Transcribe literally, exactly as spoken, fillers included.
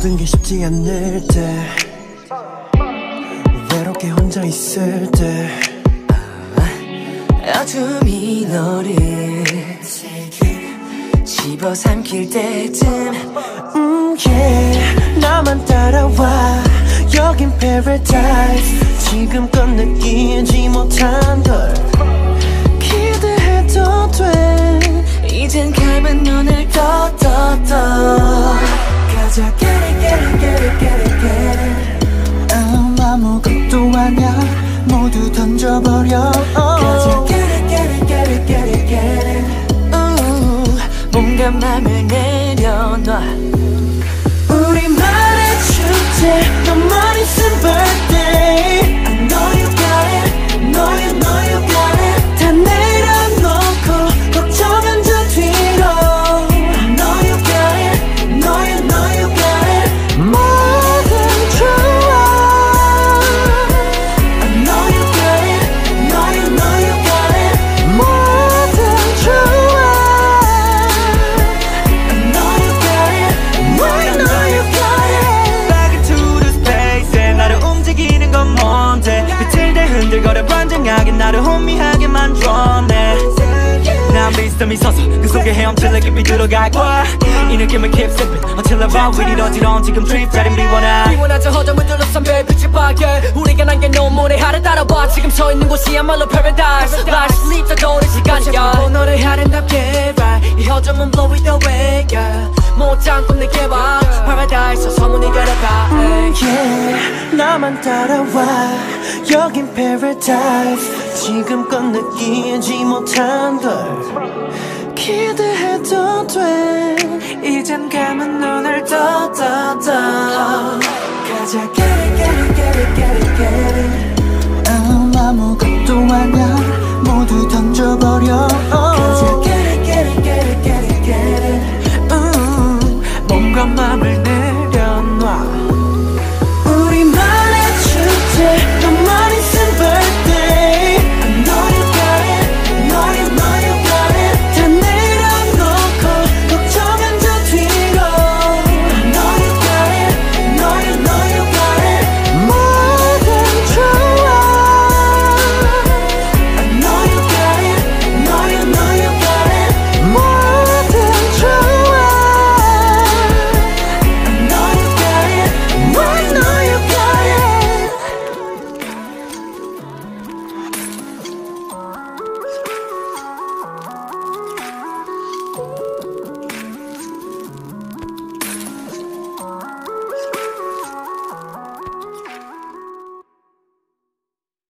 모든 게 쉽지 않을 때 외롭게 혼자 있을 때 어둠이 너를 집어삼킬 때쯤 음, yeah. 나만 따라와 여긴 paradise 지금껏 느끼지 못한 걸 기대해도 돼 이젠 감은 눈을 떠 떠 떠 가자 get it get it get it get it get it 음, 아무것도 아냐 모두 던져버려 가자 get it get it get it get it get it uh, 뭔가 맘을 내려놔 우리만의 축제 너만 있은 birthday I know you got it know you know you got it 다 내려놓고 걱정은 저 뒤로 I know you got it know you know you got it 뭐든 좋아 I know you got it know you know you got it 뭐든 좋아 I know you got it I know you got it Back into the space 나를 움직이는 건 뭔데 빛을 대 흔들거려 반짝하게 나를 혼미하게 만들어내 난 미스터미 서서 그 속에 헤엄칠래 깊이 들어갈 거야 이 느낌을 keep sipping Until I run with it 어지러운 지금 트립 자린 비워놔 비워나져 허점을 둘러싼 별빛을 밝게 우리가 남겨 놓은 모래하를 따라와 지금 서 있는 곳이야말로 paradise Like sleep 저 도는 시간이야 너를 아름답게 right 이 허점은 blow it away yeah 못 참고 내게 와 paradise 소문이 걸어가 yeah, 나만 따라와 여긴 paradise 지금껏 느끼지 못한 걸 기대해도 돼 이젠 감은 눈을 떠 떠 떠 가자 get it get it get it get it get it 음, 아무것도 아냐 모두 던져버려